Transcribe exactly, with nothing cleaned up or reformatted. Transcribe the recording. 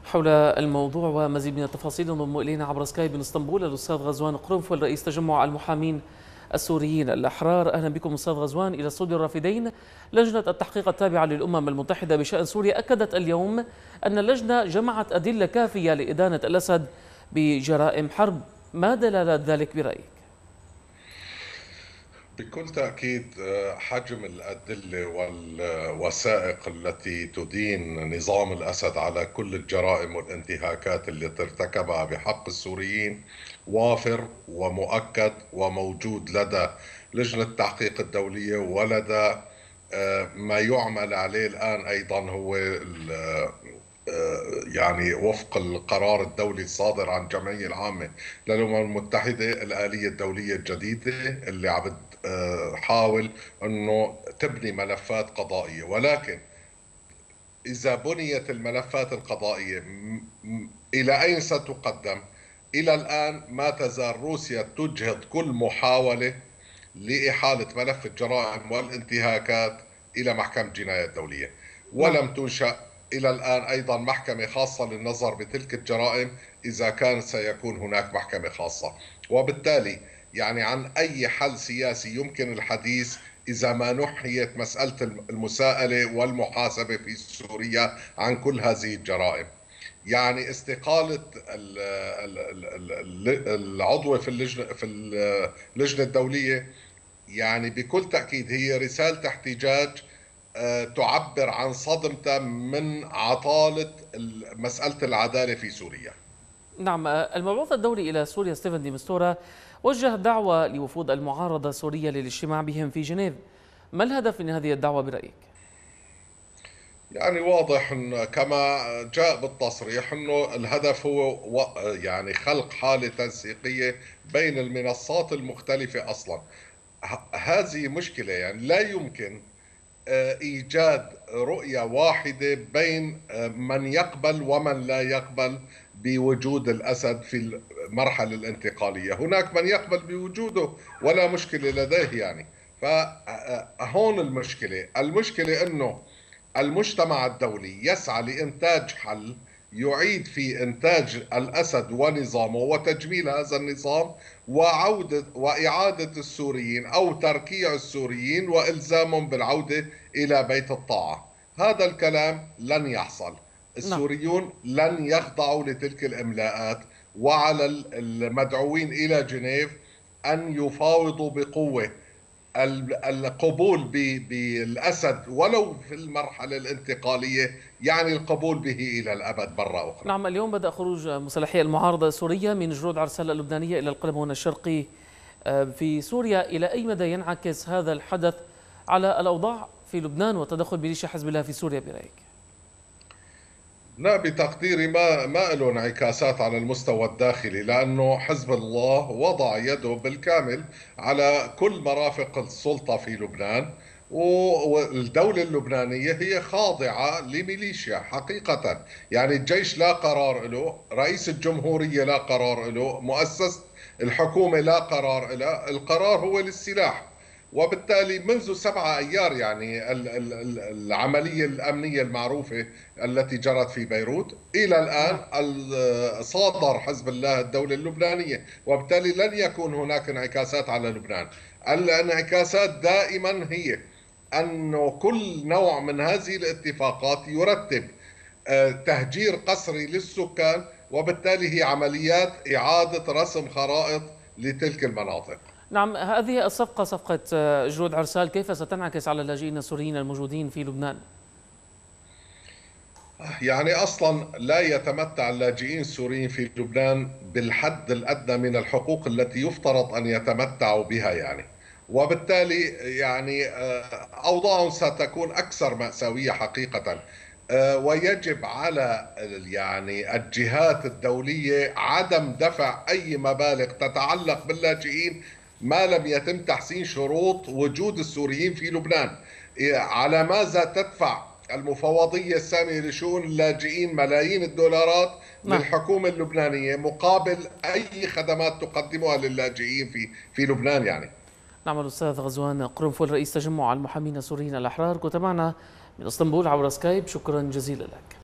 حول الموضوع ومزيد من التفاصيل ينضم إلينا عبر سكايب من اسطنبول الأستاذ غزوان قرنفل رئيس تجمع المحامين السوريين الأحرار. أهلا بكم أستاذ غزوان إلى استوديو الرافدين. لجنة التحقيق التابعة للأمم المتحدة بشأن سوريا أكدت اليوم أن اللجنة جمعت أدلة كافية لإدانة الأسد بجرائم حرب. ما دلالة ذلك برأيك؟ بكل تأكيد حجم الأدلة والوثائق التي تدين نظام الأسد على كل الجرائم والانتهاكات التي ارتكبها بحق السوريين وافر ومؤكد وموجود لدى لجنة التحقيق الدولية، ولدى ما يعمل عليه الآن أيضا هو يعني وفق القرار الدولي الصادر عن الجمعية العامة للأمم المتحدة، الآلية الدولية الجديدة اللي عم بتحاول أنه تبني ملفات قضائية. ولكن إذا بنيت الملفات القضائية إلى أين ستقدم؟ إلى الآن ما تزال روسيا تجهض كل محاولة لإحالة ملف الجرائم والانتهاكات إلى محكمة جنايات دولية، ولم تنشأ إلى الآن أيضا محكمة خاصة للنظر بتلك الجرائم إذا كان سيكون هناك محكمة خاصة. وبالتالي يعني عن أي حل سياسي يمكن الحديث إذا ما نحيت مسألة المساءلة والمحاسبة في سوريا عن كل هذه الجرائم. يعني استقالة العضو في اللجنة في اللجنة الدولية يعني بكل تأكيد هي رسالة احتجاج تعبر عن صدمته من عطالة مسألة العدالة في سوريا. نعم، المبعوث الدولي إلى سوريا ستيفن دي مستورة وجه دعوة لوفود المعارضة السورية للاجتماع بهم في جنيف. ما الهدف من هذه الدعوة برأيك؟ يعني واضح إن كما جاء بالتصريح أنه الهدف هو يعني خلق حالة تنسيقية بين المنصات المختلفة. أصلا هذه مشكلة، يعني لا يمكن إيجاد رؤية واحدة بين من يقبل ومن لا يقبل بوجود الأسد في المرحلة الانتقالية. هناك من يقبل بوجوده ولا مشكلة لديه، يعني فهون المشكلة المشكلة أنه المجتمع الدولي يسعى لإنتاج حل يعيد في إنتاج الأسد ونظامه وتجميل هذا النظام وعودة وإعادة السوريين أو تركيع السوريين وإلزامهم بالعودة إلى بيت الطاعة. هذا الكلام لن يحصل. السوريون لن يخضعوا لتلك الإملاءات، وعلى المدعوين إلى جنيف أن يفاوضوا بقوة القبول بالأسد ولو في المرحلة الانتقالية، يعني القبول به إلى الأبد مرة أخرى. نعم، اليوم بدأ خروج مسلحي المعارضة السورية من جنود عرسال اللبنانية إلى القلمون الشرقي في سوريا. إلى أي مدى ينعكس هذا الحدث على الأوضاع في لبنان وتدخل ميليشيا حزب الله في سوريا برأيك؟ لا، بتقديري ما ما له انعكاسات على المستوى الداخلي، لأنه حزب الله وضع يده بالكامل على كل مرافق السلطة في لبنان، والدولة اللبنانية هي خاضعة لميليشيا حقيقة. يعني الجيش لا قرار له، رئيس الجمهورية لا قرار له، مؤسسة الحكومة لا قرار له، القرار هو للسلاح. وبالتالي منذ سبعة أيار يعني العملية الأمنية المعروفة التي جرت في بيروت إلى الآن صادر حزب الله الدولة اللبنانية، وبالتالي لن يكون هناك انعكاسات على لبنان. الانعكاسات دائما هي أنه كل نوع من هذه الاتفاقات يرتب تهجير قسري للسكان، وبالتالي هي عمليات إعادة رسم خرائط لتلك المناطق. نعم، هذه الصفقة صفقة جنود عرسال كيف ستنعكس على اللاجئين السوريين الموجودين في لبنان؟ يعني أصلا لا يتمتع اللاجئين السوريين في لبنان بالحد الأدنى من الحقوق التي يفترض أن يتمتعوا بها، يعني وبالتالي يعني أوضاعهم ستكون أكثر مأساوية حقيقة. ويجب على يعني الجهات الدولية عدم دفع أي مبالغ تتعلق باللاجئين ما لم يتم تحسين شروط وجود السوريين في لبنان. على ماذا تدفع المفوضية السامية لشؤون اللاجئين ملايين الدولارات نعم. للحكومة اللبنانية مقابل أي خدمات تقدمها للاجئين في في لبنان؟ يعني نعم، الأستاذ غزوان قرنفل رئيس تجمع المحامين السوريين الأحرار كنت معنا من اسطنبول عبر سكايب. شكرا جزيلا لك.